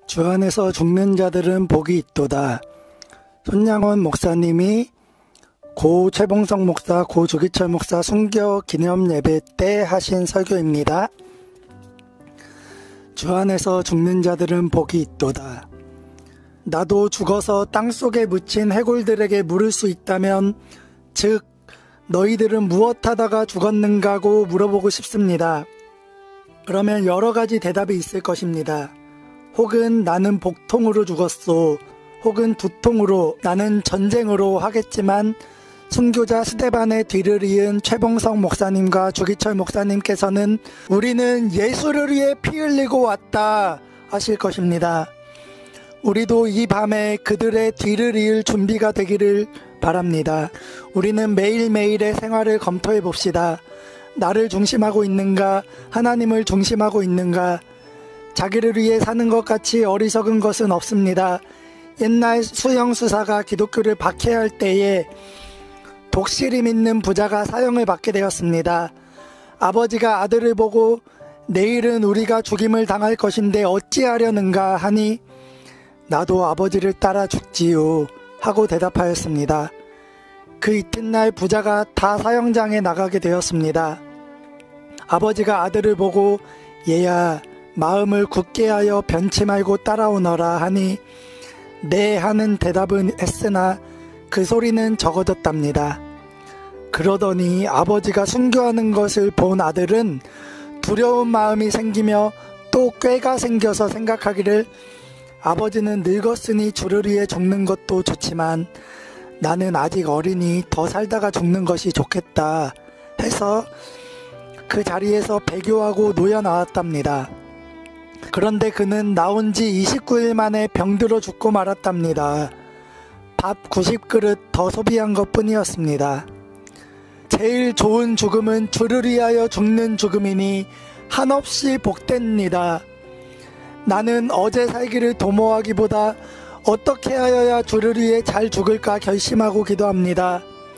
주 안에서 죽는 자들은 복이 있도다. 손양원 목사님이 고 최봉성 목사, 고 조기철 목사 순교 기념 예배 때 하신 설교입니다. 주 안에서 죽는 자들은 복이 있도다. 나도 죽어서 땅속에 묻힌 해골들에게 물을 수 있다면, 즉 너희들은 무엇하다가 죽었는가고 물어보고 싶습니다. 그러면 여러 가지 대답이 있을 것입니다. 혹은 나는 복통으로 죽었소, 혹은 두통으로, 나는 전쟁으로 하겠지만, 순교자 스데반의 뒤를 이은 최봉성 목사님과 조기철 목사님께서는 우리는 예수를 위해 피 흘리고 왔다 하실 것입니다. 우리도 이 밤에 그들의 뒤를 이을 준비가 되기를 바랍니다. 우리는 매일매일의 생활을 검토해 봅시다. 나를 중심하고 있는가? 하나님을 중심하고 있는가? 자기를 위해 사는 것 같이 어리석은 것은 없습니다. 옛날 수영수사가 기독교를 박해할 때에 독실히 믿는 부자가 사형을 받게 되었습니다. 아버지가 아들을 보고 내일은 우리가 죽임을 당할 것인데 어찌하려는가 하니 나도 아버지를 따라 죽지요 하고 대답하였습니다. 그 이튿날 부자가 다 사형장에 나가게 되었습니다. 아버지가 아들을 보고 얘야 마음을 굳게 하여 변치 말고 따라오너라 하니 네 하는 대답은 했으나 그 소리는 적어졌답니다. 그러더니 아버지가 순교하는 것을 본 아들은 두려운 마음이 생기며 또 꾀가 생겨서 생각하기를 아버지는 늙었으니 주를 위해 죽는 것도 좋지만 나는 아직 어리니 더 살다가 죽는 것이 좋겠다 해서 그 자리에서 배교하고 놓여 나왔답니다. 그런데 그는 나온 지 29일 만에 병들어 죽고 말았답니다. 밥 90그릇 더 소비한 것 뿐이었습니다. 제일 좋은 죽음은 주를 위하여 죽는 죽음이니 한없이 복됩니다. 나는 어제 살기를 도모하기보다 어떻게 하여야 주를 위해 잘 죽을까 결심하고 기도합니다.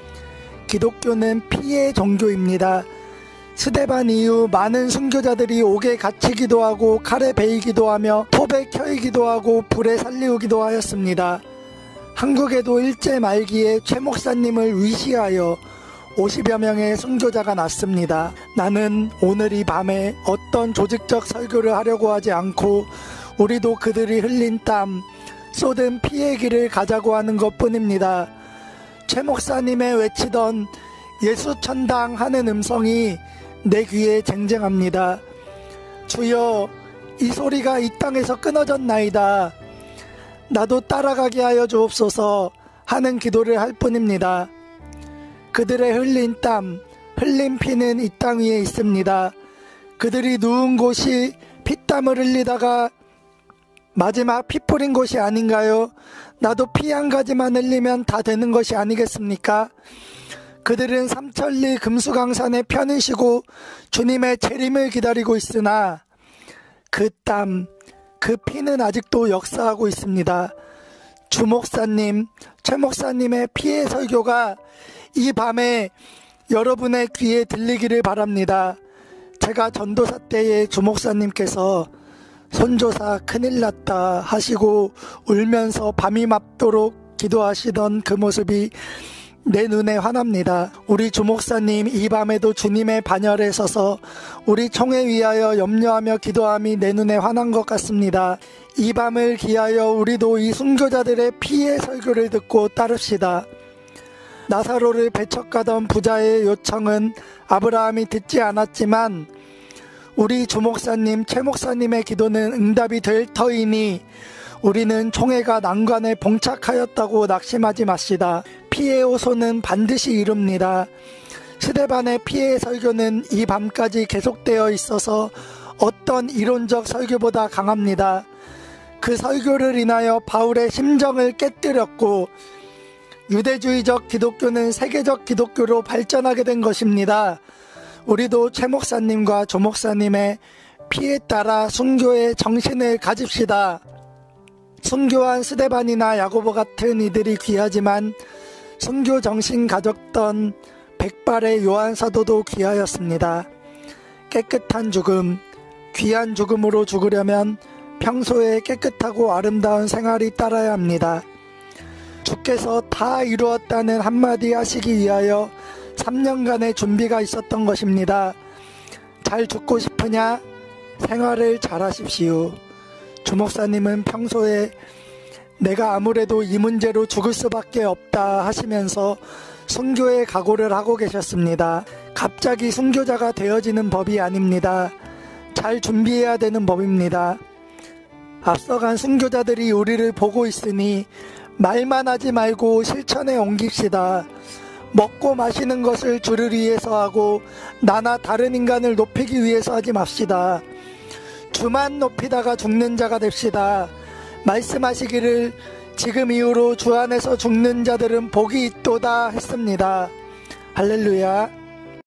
기독교는 피의 종교입니다. 스데반 이후 많은 순교자들이 옥에 갇히기도 하고 칼에 베이기도 하며 톱에 켜이기도 하고 불에 살리우기도 하였습니다. 한국에도 일제 말기에 최 목사님을 위시하여 50여 명의 순교자가 났습니다. 나는 오늘 이 밤에 어떤 조직적 설교를 하려고 하지 않고 우리도 그들이 흘린 땀, 쏟은 피의 길을 가자고 하는 것 뿐입니다. 최 목사님의 외치던 예수 천당 하는 음성이 내 귀에 쟁쟁합니다. 주여, 이 소리가 이 땅에서 끊어졌나이다. 나도 따라가게 하여 주옵소서 하는 기도를 할 뿐입니다. 그들의 흘린 땀, 흘린 피는 이 땅 위에 있습니다. 그들이 누운 곳이 피땀을 흘리다가 마지막 피 뿌린 곳이 아닌가요? 나도 피 한 가지만 흘리면 다 되는 것이 아니겠습니까? 그들은 삼천리 금수강산에 편히 쉬고 주님의 재림을 기다리고 있으나 그 땀, 그 피는 아직도 역사하고 있습니다. 주 목사님, 최 목사님의 피의 설교가 이 밤에 여러분의 귀에 들리기를 바랍니다. 제가 전도사 때에 주 목사님께서 손조사 큰일 났다 하시고 울면서 밤이 맙도록 기도하시던 그 모습이 내 눈에 환합니다. 우리 주 목사님 이 밤에도 주님의 반열에 서서 우리 총회 위하여 염려하며 기도함이 내 눈에 환한 것 같습니다. 이 밤을 기하여 우리도 이 순교자들의 피의 설교를 듣고 따릅시다. 나사로를 배척하던 부자의 요청은 아브라함이 듣지 않았지만 우리 주 목사님, 최 목사님의 기도는 응답이 될 터이니 우리는 총회가 난관에 봉착하였다고 낙심하지 마시다. 피의 호소는 반드시 이룹니다. 스데반의 피의 설교는 이 밤까지 계속되어 있어서 어떤 이론적 설교보다 강합니다. 그 설교를 인하여 바울의 심정을 깨뜨렸고 유대주의적 기독교는 세계적 기독교로 발전하게 된 것입니다. 우리도 최 목사님과 조 목사님의 피에 따라 순교의 정신을 가집시다. 순교한 스데반이나 야고보 같은 이들이 귀하지만 순교 정신 가졌던 백발의 요한 사도도 귀하였습니다. 깨끗한 죽음, 귀한 죽음으로 죽으려면 평소에 깨끗하고 아름다운 생활이 따라야 합니다. 주께서 다 이루었다는 한마디 하시기 위하여 3년간의 준비가 있었던 것입니다. 잘 죽고 싶으냐? 생활을 잘 하십시오. 주목사님은 평소에 내가 아무래도 이 문제로 죽을 수밖에 없다 하시면서 순교의 각오를 하고 계셨습니다. 갑자기 순교자가 되어지는 법이 아닙니다. 잘 준비해야 되는 법입니다. 앞서간 순교자들이 우리를 보고 있으니 말만 하지 말고 실천에 옮깁시다. 먹고 마시는 것을 주를 위해서 하고 나나 다른 인간을 높이기 위해서 하지 맙시다. 주만 높이다가 죽는 자가 됩시다. 말씀하시기를 지금 이후로 주 안에서 죽는 자들은 복이 있도다 했습니다. 할렐루야.